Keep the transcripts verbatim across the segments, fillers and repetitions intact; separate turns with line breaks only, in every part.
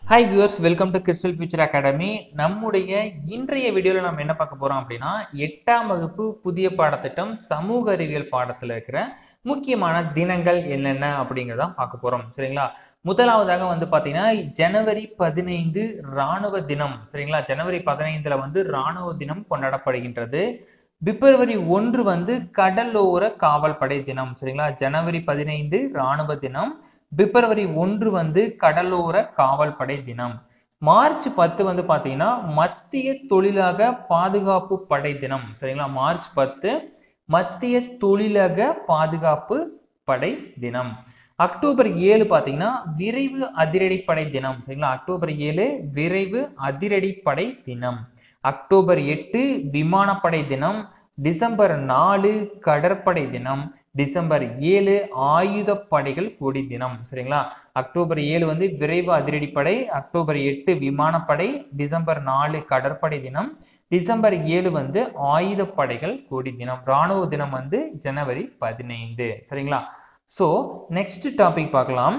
Hi viewers, welcome to Crystal Future Academy. நம்முடைய இன்றைய வீடியோல நம்ம என்ன பார்க்க போறோம் அப்படின்னா எட்டாம் வகுப்பு புதிய பாடத்திட்டம் சமூக அறிவியல் பாடத்துல இருக்கிற முக்கியமான தினங்கள் என்னென்ன அப்படிங்கறத பார்க்க போறோம். சரிங்களா? முதலாவதாக வந்து பாத்தீங்கன்னா ஜனவரி பதினைந்து ராணுவ தினம். சரிங்களா? ஜனவரி பதினைந்துல வந்து ராணுவ தினம் கொண்டாடப்படுகின்றது. பிப்ரவரி ஒன்று வந்து கடலோர காவல்படை தினம். சரிங்களா? ஜனவரி பதினைந்து ராணுவ தினம், பிப்ரவரி ஒன்று வந்து கடலோர காவல்படை தினம். மார்ச் பத்து வந்து பாத்தீங்கன்னா மத்திய தொழிலக பாதுகாப்பு படை தினம். சரிங்களா? மார்ச் பத்து மத்திய தொழிலக பாதுகாப்பு படை தினம். அக்டோபர் ஏழு பாத்தீங்கன்னா விரைவு அதிரடிப்படை தினம். சரிங்களா? அக்டோபர் ஏழு விரைவு அதிரடிப்படை தினம். அக்டோபர் எட்டு விமானப்படை தினம். டிசம்பர் நாலு கடற்படை தினம். டிசம்பர் ஏழு ஆயுதப்படைகள் கொடி தினம். சரிங்களா? அக்டோபர் ஏழு வந்து விரைவு அதிரடிப்படை, அக்டோபர் எட்டு விமானப்படை, டிசம்பர் நாலு கடற்படை தினம், டிசம்பர் ஏழு வந்து ஆயுதப்படைகள் கொடி தினம். ராணுவ தினம் வந்து ஜனவரி பதினைந்து. சரிங்களா? ஸோ நெக்ஸ்ட் டாபிக் பார்க்கலாம்.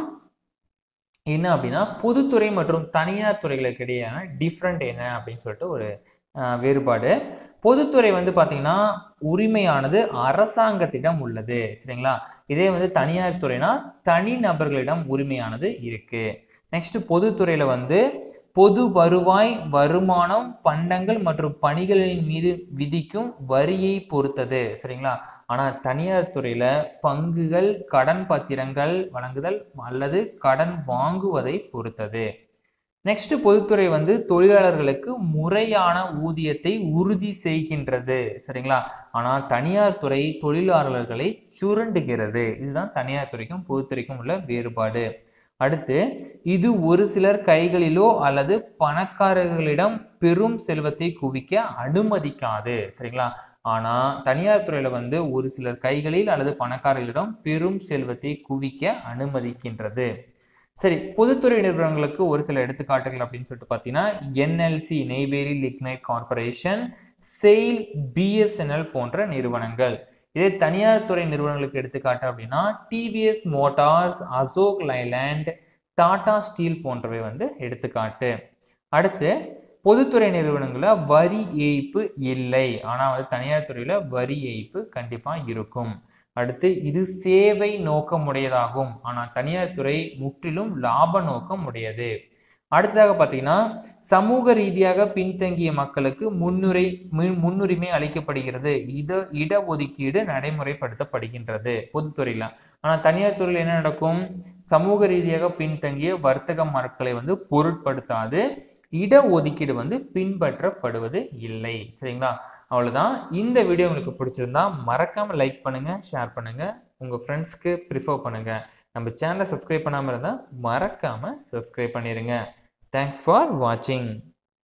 என்ன அப்படின்னா பொதுத்துறை மற்றும் தனியார் துறைகளுக்கு இடையேயான டிஃப்ரெண்ட் என்ன அப்படின்னு சொல்லிட்டு ஒரு வேறுபாடு. பொதுத்துறை வந்து பார்த்தீங்கன்னா உரிமையானது அரசாங்கத்திடம் உள்ளது. சரிங்களா? இதே வந்து தனியார் துறைனா தனி நபர்களிடம் உரிமையானது இருக்கு. நெக்ஸ்ட் பொதுத்துறையில வந்து பொது வருவாய், வருமானம், பண்டங்கள் மற்றும் பணிகளின் மீது விதிக்கும் வரியை பொறுத்தது. சரிங்களா? ஆனா தனியார் துறையில பங்குகள், கடன் பத்திரங்கள் வழங்குதல் அல்லது கடன் வாங்குவதை பொறுத்தது. நெக்ஸ்ட் பொதுத்துறை வந்து தொழிலாளர்களுக்கு முறையான ஊதியத்தை உறுதி செய்கின்றது. சரிங்களா? ஆனா தனியார் துறை தொழிலாளர்களை சுரண்டுகிறது. இதுதான் தனியார் துறைக்கும் பொதுத்துறைக்கும் உள்ள வேறுபாடு. அடுத்து இது ஒரு சிலர் கைகளிலோ அல்லது பணக்காரர்களிடம் பெரும் செல்வத்தை குவிக்க அனுமதிக்காது. சரிங்களா? ஆனா தனியார் துறையில வந்து ஒரு சிலர் கைகளில் அல்லது பணக்காரர்களிடம் பெரும் செல்வத்தை குவிக்க அனுமதிக்கின்றது. சரி, பொதுத்துறை நிறுவனங்களுக்கு ஒரு சில எடுத்துக்காட்டுகள் அப்படின்னு சொல்லிட்டு பார்த்தீங்கன்னா NLC Neyveli lignite corporation, SAIL, BSNL போன்ற நிறுவனங்கள். இதே தனியார் துறை நிறுவனங்களுக்கு எடுத்துக்காட்டு அப்படின்னா TVS motors, Ashok Leyland, Tata steel போன்றவை வந்து எடுத்துக்காட்டு. அடுத்து பொதுத்துறை நிறுவனங்கள வரி ஏய்ப்பு இல்லை, ஆனா வந்து தனியார் துறையில வரி ஏய்ப்பு கண்டிப்பா இருக்கும். அடுத்து இது சேவை நோக்கம் உடையதாகும், ஆனா தனியார் துறை முற்றிலும் லாப நோக்கம் உடையது. அடுத்ததாக பார்த்தீங்கன்னா சமூக ரீதியாக பின்தங்கிய மக்களுக்கு முன்னுரை முன்னுரிமை அளிக்கப்படுகிறது. இட இடஒதுக்கீடு நடைமுறைப்படுத்தப்படுகின்றது பொதுத்துறையில. ஆனா தனியார் துறையில் என்ன நடக்கும்? சமூக ரீதியாக பின்தங்கிய வர்த்தக மக்களை வந்து பொருட்படுத்தாது, இடஒதுக்கீடு வந்து பின்பற்றப்படுவது இல்லை. சரிங்களா? அவ்வளவுதான். இந்த வீடியோ உங்களுக்கு பிடிச்சிருந்தா மறக்காம லைக் பண்ணுங்க, ஷேர் பண்ணுங்க, உங்க ஃப்ரெண்ட்ஸ்க்கு ப்ரிஃபர் பண்ணுங்க. நம்ம சேனலை சப்ஸ்கிரைப் பண்ணாம இருந்தா மறக்காம சப்ஸ்கிரைப் பண்ணிருங்க. Thanks for watching.